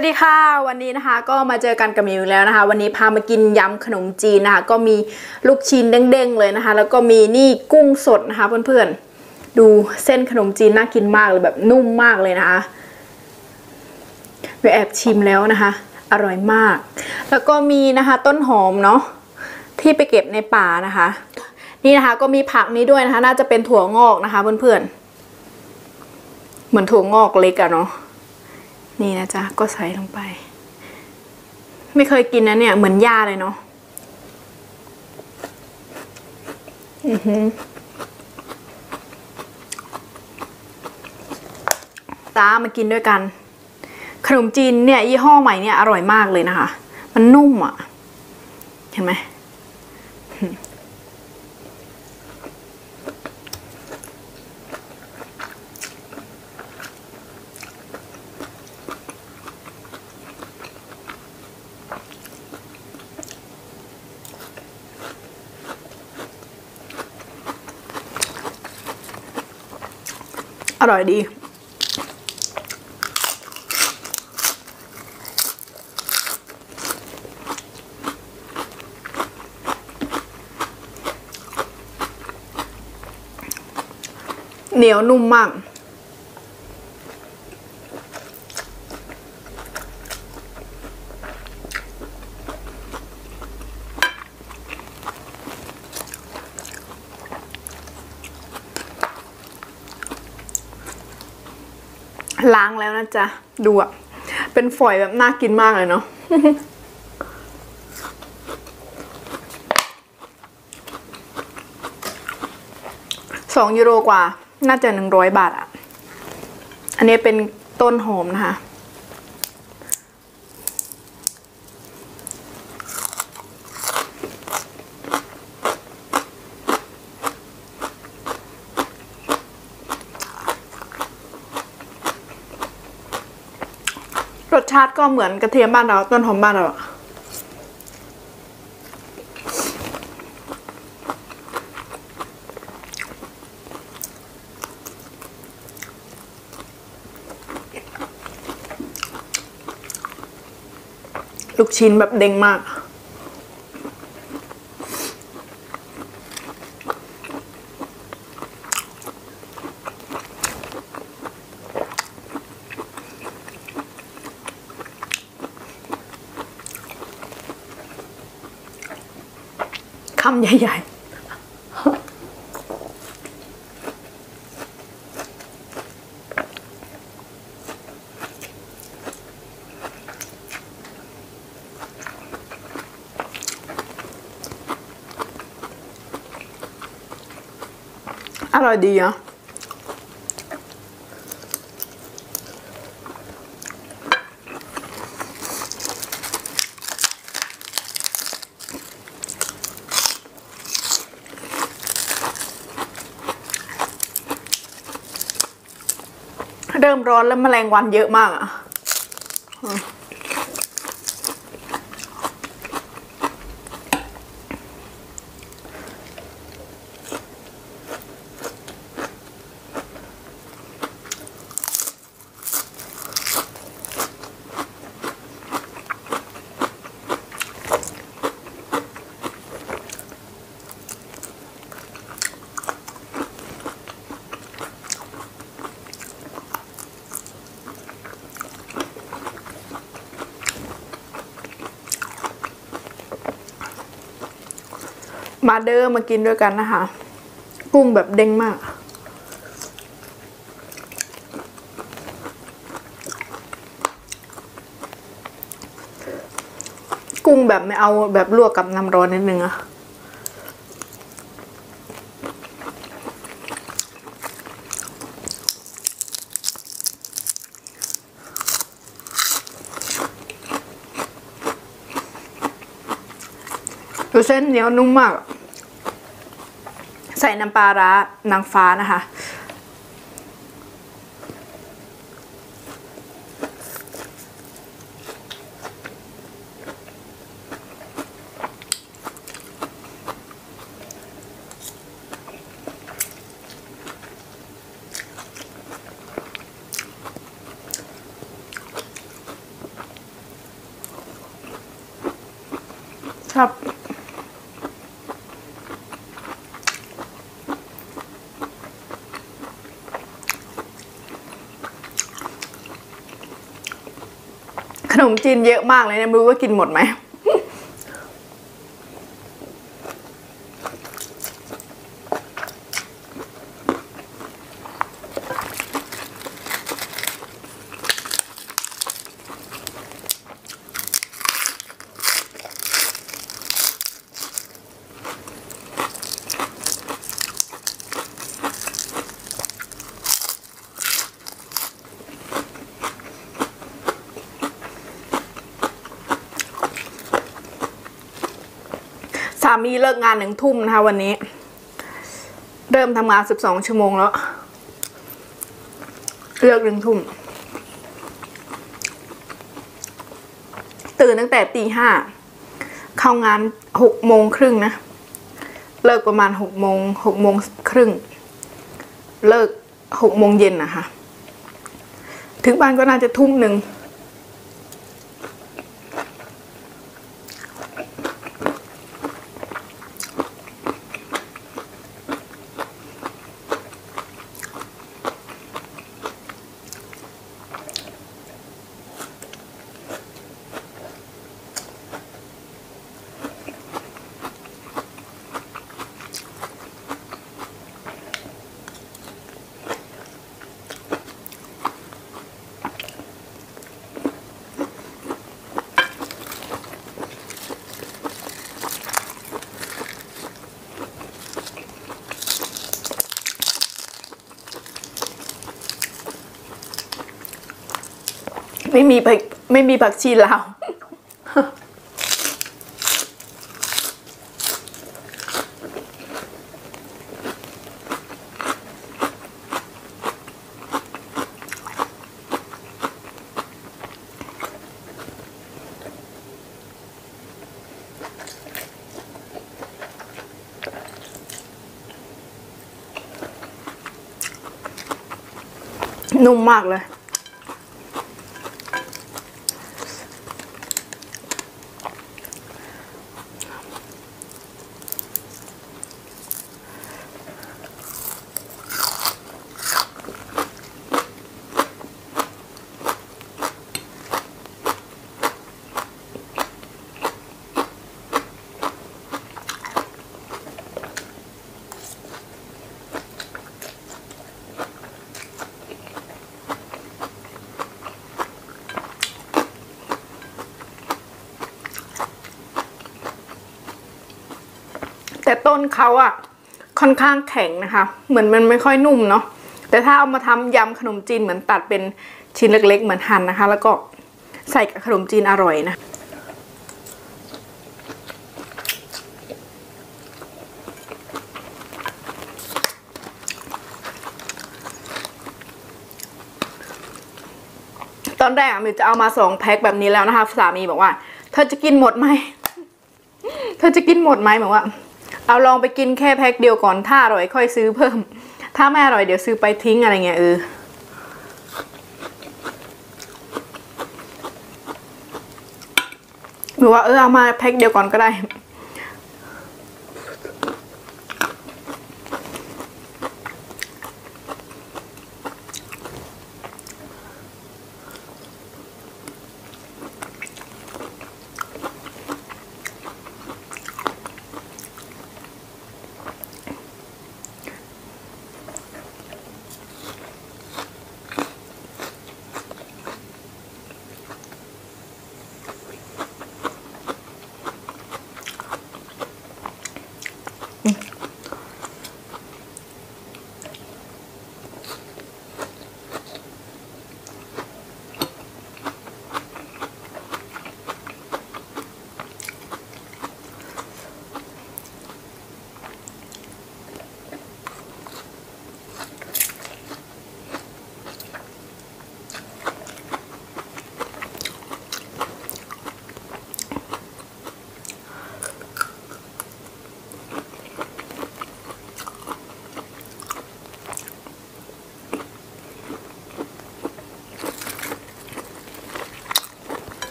วัสดีค่ะวันนี้นะคะก็มาเจอกันกับมิวแล้วนะคะวันนี้พามากินยำขนมจีนนะคะก็มีลูกชิ้นเด้งๆเลยนะคะแล้วก็มีนี่กุ้งสดนะคะเพื่อนๆดูเส้นขนมจีนน่ากินมากเลยแบบนุ่มมากเลยนะคะไปแอบชิมแล้วนะคะอร่อยมากแล้วก็มีนะคะต้นหอมเนาะที่ไปเก็บในป่านะคะนี่นะคะก็มีผักนี้ด้วยนะคะน่าจะเป็นถั่วงอกนะคะเพื่อนๆเหมือนถั่วงอกเล็กอะเนาะนี่นะจ๊ะก็ใส่ลงไปไม่เคยกินนะเนี่ยเหมือนหญ้าเลยเนาะตามากินด้วยกันขนมจีนเนี่ยยี่ห้อใหม่เนี่ยอร่อยมากเลยนะคะมันนุ่มอ่ะเห็นไหมอร่อยดีเหนียวนุ่มมากล้างแล้วนะจ๊ะดูอ่ะเป็นฝอยแบบน่ากินมากเลยเนาะ2 ยูโรกว่าน่าจะ100 บาทอ่ะอันนี้เป็นต้นหอมนะคะรสชาติก็เหมือนกระเทียมบ้านเราต้นหอมบ้านเราลูกชิ้นแบบเด้งมากคำใหญ่ๆอร่อยดีอ่ะเริ่มร้อนแล้วแมลงวันเยอะมากอ่ะมาเด้อมากินด้วยกันนะคะกุ้งแบบเด้งมากกุ้งแบบไม่เอาแบบลวกกับน้ำร้อนนิดนึงอะดูเส้นเหนียวนุ่มมากใส่น้ำปลาร้านางฟ้านะคะขนมจีนเยอะมากเลยเนี่ยไม่รู้ว่ากินหมดไหมสามีเลิกงาน1 ทุ่มนะคะวันนี้เริ่มทำงาน12 ชั่วโมงแล้วเลิก1 ทุ่มตื่นตั้งแต่ตี 5เข้างาน6 โมงครึ่งนะเลิกประมาณ6 โมง6 โมงครึ่งเลิก6 โมงเย็นนะคะถึงบ้านก็น่าจะ1 ทุ่มไม่มีผักชีลาวนุ่มมากเลยแต่ต้นเขาอะค่อนข้างแข็งนะคะเหมือนมันไม่ค่อยนุ่มเนาะแต่ถ้าเอามาทำยำขนมจีนเหมือนตัดเป็นชิ้นเล็กๆเหมือนหั่นนะคะแล้วก็ใส่กับขนมจีนอร่อยนะตอนแรกมิวจะเอามา2 แพ็คแบบนี้แล้วนะคะสามีบอกว่าเธอจะกินหมดไหมบอกว่าเอาลองไปกินแค่แพ็คเดียวก่อนถ้าอร่อยค่อยซื้อเพิ่มถ้าไม่อร่อยเดี๋ยวซื้อไปทิ้งอะไรเงี้ยหรือว่าเอามาแพ็คเดียวก่อนก็ได้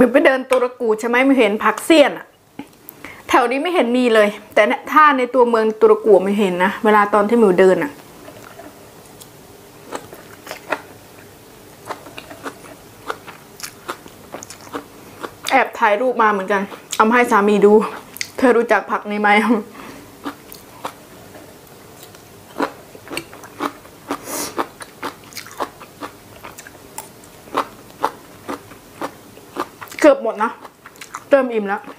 มิวไปเดินตุรกูใช่ไหมมิวเห็นผักเสี้ยนอะแถวนี้ไม่เห็นมีเลยแต่ถ้าในตัวเมืองตุรกูมิวเห็นนะเวลาตอนที่มิวเดินอะแอบถ่ายรูปมาเหมือนกันเอามาให้สามีดูเธอรู้จักผักนี้ไหมเกือบหมดนะเริ่มอิ่มแล้ว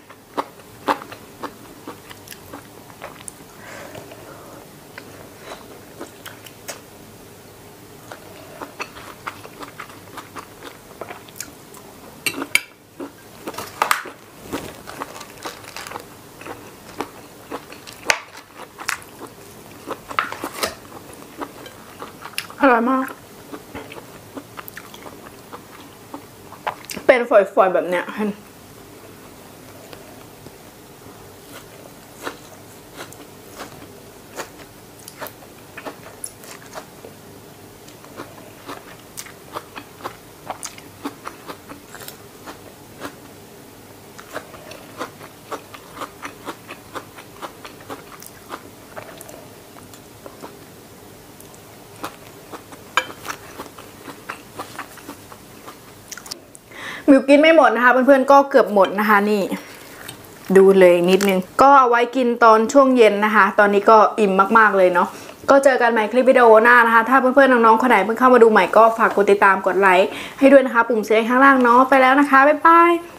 อร่อยมากเป็นฝอยๆแบบเนี้ยมิวกินไม่หมดนะคะเพื่อนๆก็เกือบหมดนะคะนี่ดูเลยนิดนึงก็เอาไว้กินตอนช่วงเย็นนะคะตอนนี้ก็อิ่มมากๆเลยเนาะก็เจอกันใหม่คลิปวิดีโอหน้านะคะถ้าเพื่อนๆน้องๆคนไหนเพิ่งเข้ามาดูใหม่ก็ฝากกดติดตามกดไลค์ให้ด้วยนะคะปุ่มสีแดงข้างล่างเนาะไปแล้วนะคะบ๊ายบาย